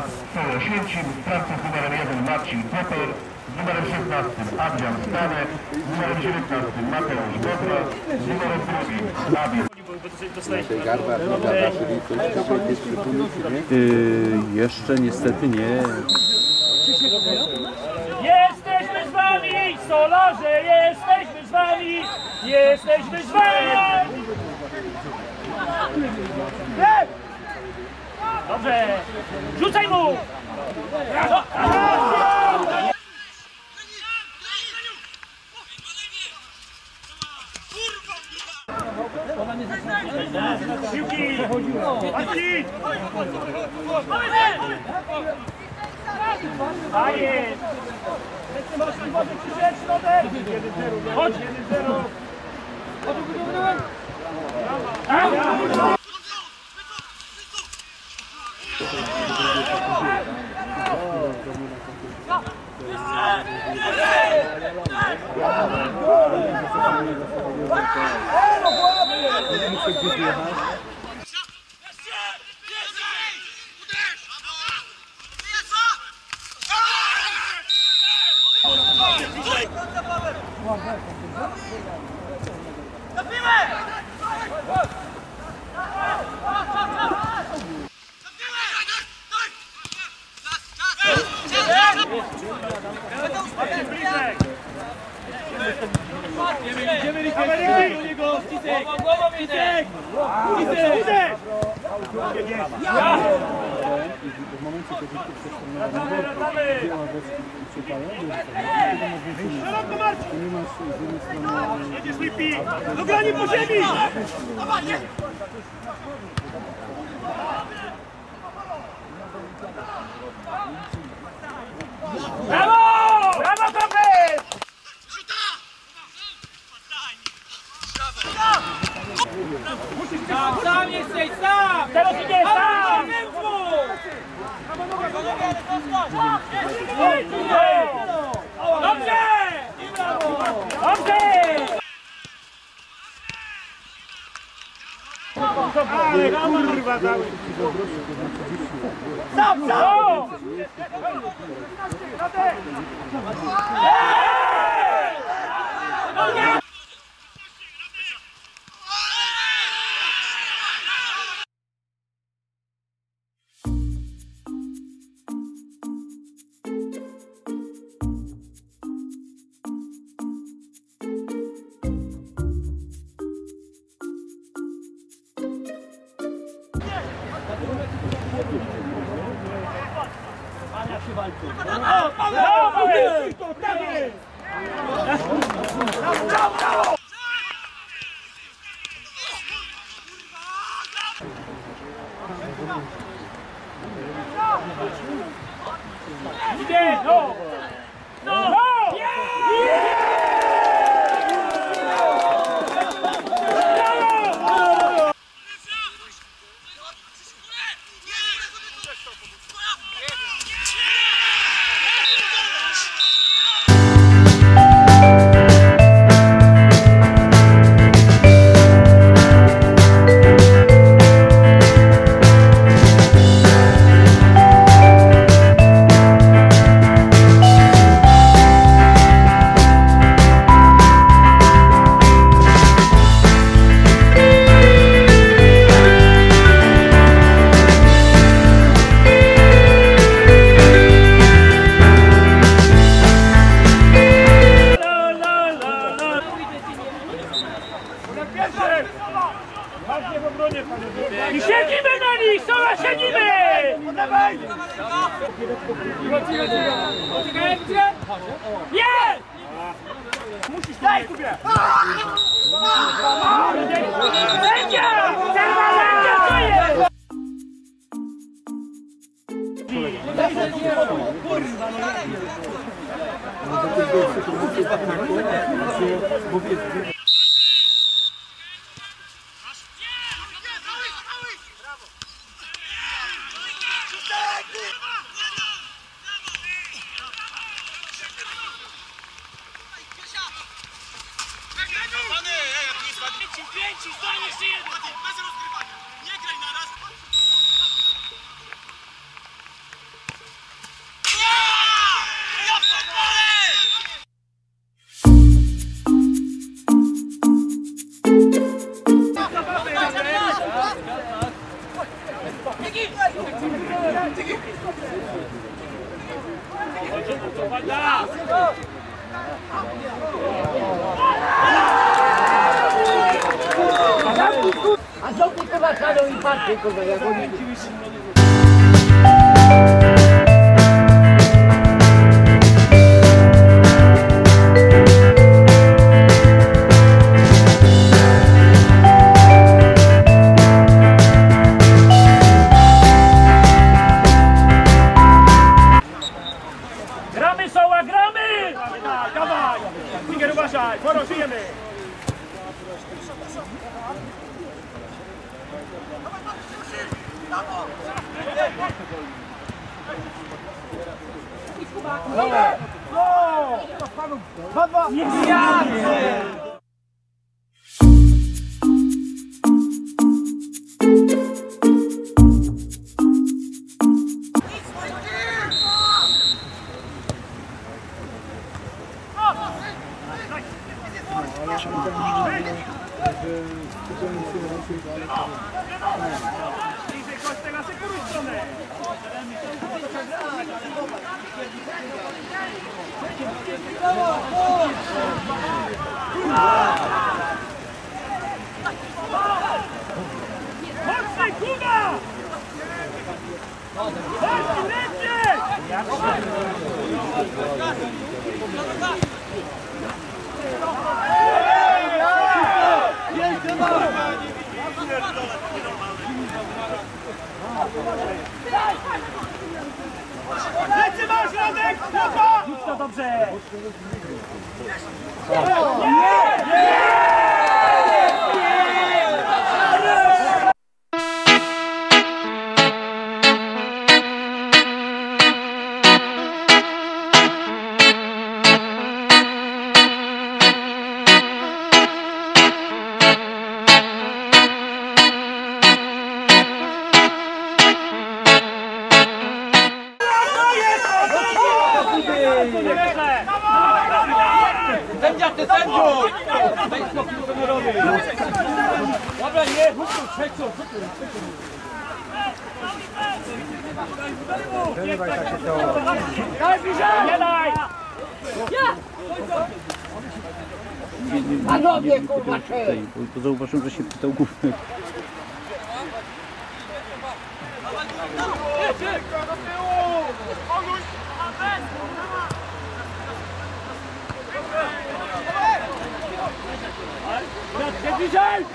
w Oświęcim, sprawcą z numerem 1 Marcin Koper, z numerem 16 Adrian Stanek, z numerem 19 Mateusz Godra, z numerem 2 Dawid. Jeszcze niestety nie. Jesteśmy z wami, stolarze, jesteśmy z wami, jesteśmy z wami! Dobrze, rzucaj mu! Piłki! Marcin! Daję! Chodź! 1-0! Jedziesz Lipi! Do grani po ziemi! Brawo! Brawo, Kopy! Sam jesteś, sam! Teraz idzie, sam! Dobrze! Dobrze! Ale kurwa dały! Sam, sam! Idzie! No! No! I siedzimy na nich! Sola, siedzimy! Jest! Musisz daj sobie! Sędzia! Sędzia, co jest? Pięci, stań jeszcze jeden! Bez rozgrywania! Nie graj naraz! A żołnierz chyba szalą i patrzy, kurwa, jak oni... Gramy, Soła, gramy! Dawaj! Finger, uważaj, porozwijemy! Bliżej kość na sekundę stronę! Mocniej, Kuba! Chodź, lepiej! Lecy masz, Radek! Chłopa! Idź to dobrze! Sędzia, ty sędziu! Daj spokój trenerowi! Dobra, nie! Daj bliżej! Nie daj! Panowie, kurwa, Bo zauważyłem, że się pytał główny. Nie bliżej!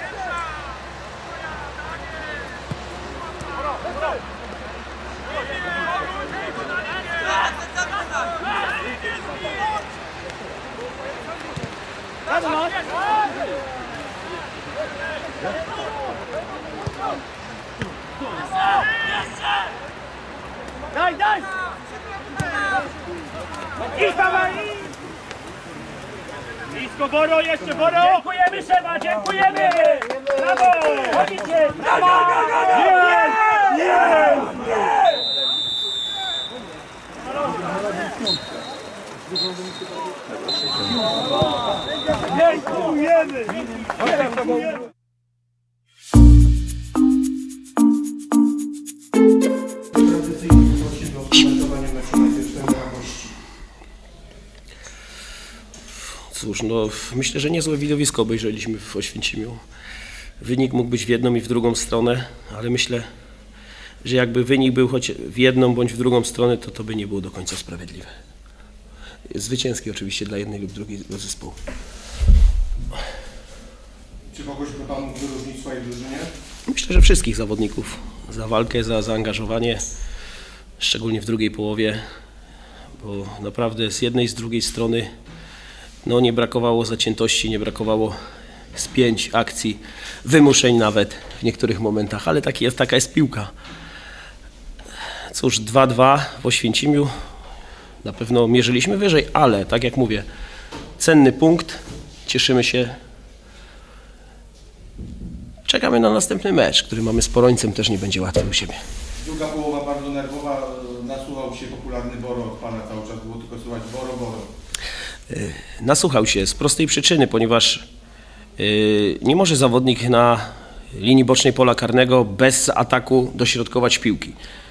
Daj, daj! I dawaj! Blisko, Boro, jeszcze Boro! Dziękujemy, Seba, dziękujemy! Brawo! Chodzicie! Brawo! Dziękujemy! Dziękujemy! Tradycyjnie prosimy o komentowanie meczu najpierw trenera gości. Cóż, no myślę, że niezłe widowisko obejrzeliśmy w Oświęcimiu. Wynik mógł być w jedną i w drugą stronę, ale myślę, że jakby wynik był choć w jedną bądź w drugą stronę, to by nie było do końca sprawiedliwe. Zwycięski oczywiście dla jednej lub drugiego zespołu. Czy kogoś by Pan mógł wyróżnić w swojej drużynie? Myślę, że wszystkich zawodników za walkę, za zaangażowanie, szczególnie w drugiej połowie, bo naprawdę z jednej i z drugiej strony no, nie brakowało zaciętości, nie brakowało spięć, akcji, wymuszeń nawet w niektórych momentach, ale taka jest piłka. Cóż, 2-2 w Oświęcimiu, na pewno mierzyliśmy wyżej, ale tak jak mówię, cenny punkt, cieszymy się. Czekamy na następny mecz, który mamy z Porońcem, też nie będzie łatwy u siebie. Druga połowa bardzo nerwowa, nasłuchał się popularny Boro od Pana cały czas, było tylko słychać Boro, Boro. Nasłuchał się z prostej przyczyny, ponieważ nie może zawodnik na linii bocznej pola karnego bez ataku dośrodkować piłki.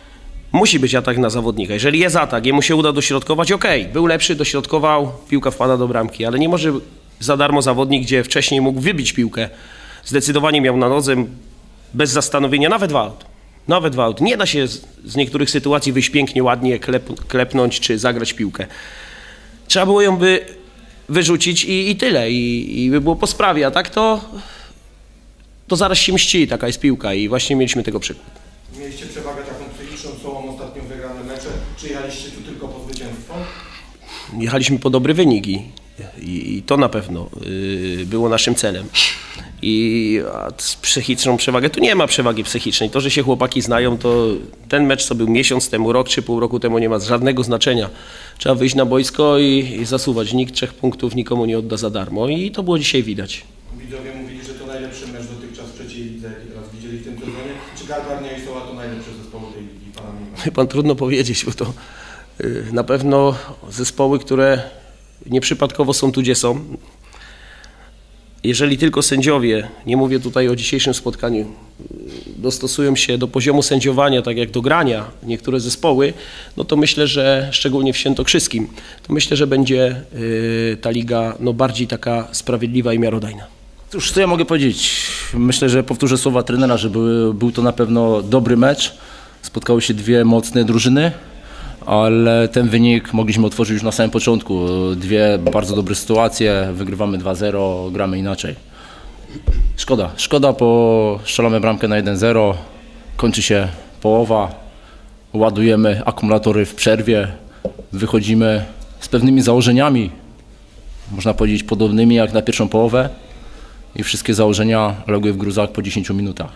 Musi być atak na zawodnika. Jeżeli jest atak, jemu się uda dośrodkować, okej, był lepszy, dośrodkował, piłka wpada do bramki, ale nie może za darmo zawodnik, gdzie wcześniej mógł wybić piłkę, zdecydowanie miał na nodze, bez zastanowienia, nawet w aut. Nie da się z niektórych sytuacji wyjść pięknie, ładnie, klepnąć czy zagrać piłkę. Trzeba było ją wyrzucić i tyle, i by było po sprawie, a tak to zaraz się mści, taka jest piłka i właśnie mieliśmy tego przykład. Mieliście przewagę taką psychiczną, są ostatnio wygrane mecze. Czy jechaliście tu tylko po zwycięstwo? Jechaliśmy po dobry wynik i to na pewno było naszym celem. A psychiczną przewagę, tu nie ma przewagi psychicznej. To, że się chłopaki znają, to ten mecz, co był miesiąc temu, rok czy pół roku temu, nie ma żadnego znaczenia. Trzeba wyjść na boisko i zasuwać. Nikt 3 punktów nikomu nie odda za darmo i to było dzisiaj widać. Widzowie mówili, że to najlepszy mecz dotychczas w trzeciej lidze, jaki teraz widzieli w tym sezonie. Czy Garbarnia i Soła to najlepsze zespoły tej ligi? Pan trudno powiedzieć, bo to na pewno zespoły, które nieprzypadkowo są tu, gdzie są. Jeżeli tylko sędziowie, nie mówię tutaj o dzisiejszym spotkaniu, dostosują się do poziomu sędziowania, tak jak do grania niektóre zespoły, no to myślę, że szczególnie w Świętokrzyskim, to myślę, że będzie ta liga bardziej taka sprawiedliwa i miarodajna. Cóż, co ja mogę powiedzieć? Myślę, że powtórzę słowa trenera, że był to na pewno dobry mecz. Spotkały się dwie mocne drużyny, ale ten wynik mogliśmy otworzyć już na samym początku. Dwie bardzo dobre sytuacje, wygrywamy 2-0, gramy inaczej. Szkoda, bo strzelamy bramkę na 1-0, kończy się połowa, ładujemy akumulatory w przerwie, wychodzimy z pewnymi założeniami, można powiedzieć podobnymi jak na pierwszą połowę i wszystkie założenia legły w gruzach po 10 minutach.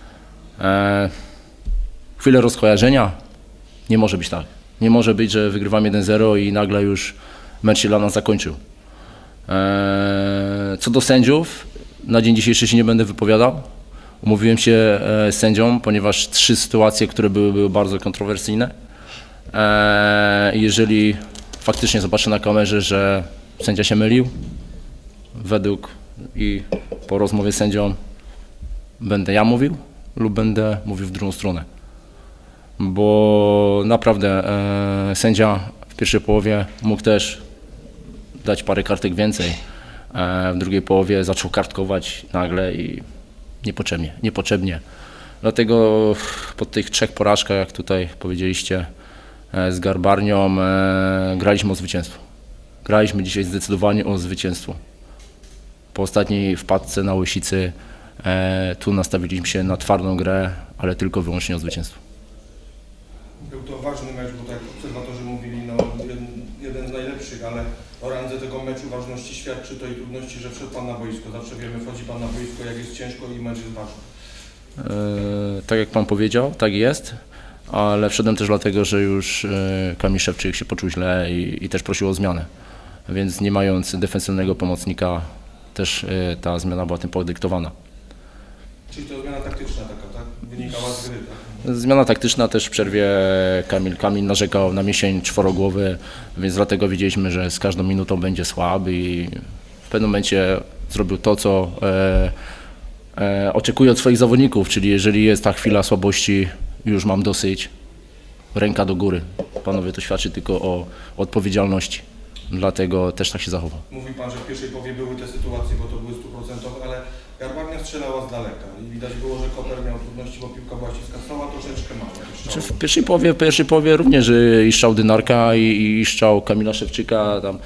Chwilę rozkojarzenia, nie może być tak. Nie może być, że wygrywamy 1-0 i nagle już mecz się dla nas zakończył. Co do sędziów, na dzień dzisiejszy się nie będę wypowiadał. Umówiłem się z sędzią, ponieważ 3 sytuacje, które były bardzo kontrowersyjne. Jeżeli faktycznie zobaczę na kamerze, że sędzia się mylił, według i po rozmowie z sędzią będę ja mówił lub będę mówił w drugą stronę. Bo naprawdę sędzia w pierwszej połowie mógł też dać parę kartek więcej. W drugiej połowie zaczął kartkować nagle i niepotrzebnie. Dlatego po tych 3 porażkach, jak tutaj powiedzieliście, z Garbarnią, graliśmy o zwycięstwo. Graliśmy dzisiaj zdecydowanie o zwycięstwo. Po ostatniej wpadce na Łysicy tu nastawiliśmy się na twardą grę, ale tylko wyłącznie o zwycięstwo. Był to ważny mecz, bo tak obserwatorzy mówili, jeden z najlepszych, ale o randze tego meczu ważności świadczy to i trudności, że wszedł Pan na boisko. Zawsze wiemy, wchodzi Pan na boisko, jak jest ciężko i mecz jest ważny. Tak jak Pan powiedział, tak jest, ale wszedłem też dlatego, że już Kamil Szewczyk się poczuł źle i też prosił o zmianę. Więc nie mając defensywnego pomocnika, też ta zmiana była tym podyktowana. Czyli to zmiana taktyczna taka, tak? Wynikała z gry, tak? Zmiana taktyczna też w przerwie Kamil narzekał na mięsień czworogłowy, więc dlatego wiedzieliśmy, że z każdą minutą będzie słaby i w pewnym momencie zrobił to, co oczekuje od swoich zawodników, czyli jeżeli jest ta chwila słabości, już mam dosyć, ręka do góry. Panowie, to świadczy tylko o odpowiedzialności, dlatego też tak się zachował. Mówi Pan, że w pierwszej połowie były te sytuacje, bo to były 100%, ale Garbarnia strzelała z daleka i widać było, że Koper miał trudności, bo piłka była ściska, Soła troszeczkę mała. W pierwszej połowie również i strzał Dynarka i strzał Kamila Szewczyka, tam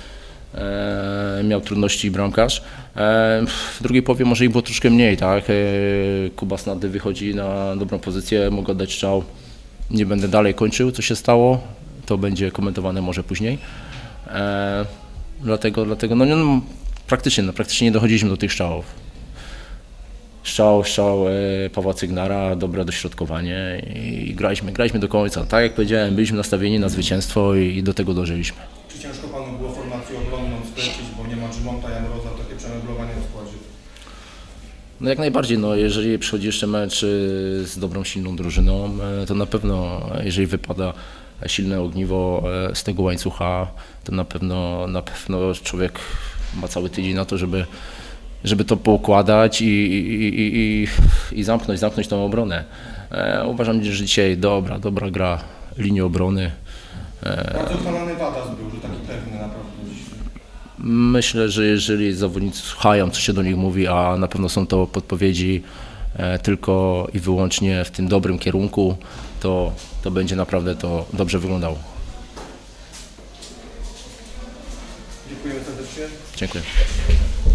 miał trudności bramkarz. W drugiej połowie może ich było troszkę mniej, tak? Kuba Snady wychodzi na dobrą pozycję, mógł oddać strzał. Nie będę dalej kończył, co się stało, to będzie komentowane może później. Dlatego praktycznie nie dochodziliśmy do tych strzałów. Strzał Pawła Cygnara, dobre dośrodkowanie i graliśmy do końca. Tak jak powiedziałem, byliśmy nastawieni na zwycięstwo i do tego dążyliśmy. Czy ciężko Panu było formację obronną sklecić, bo nie ma Grzymonta, Jan Roza, takie przemeblowanie w składzie? No jak najbardziej, jeżeli przychodzi jeszcze mecz z dobrą, silną drużyną, to na pewno, jeżeli wypada silne ogniwo z tego łańcucha, to na pewno człowiek ma cały tydzień na to, żeby to poukładać i zamknąć tą obronę. Uważam, że dzisiaj dobra gra linii obrony. Bardzo chwalany Wadas był, że taki pewny naprawdę dzisiaj. Myślę, że jeżeli zawodnicy słuchają, co się do nich mówi, a na pewno są to podpowiedzi tylko i wyłącznie w tym dobrym kierunku, to będzie naprawdę to dobrze wyglądało. Dziękujemy serdecznie. Dziękuję.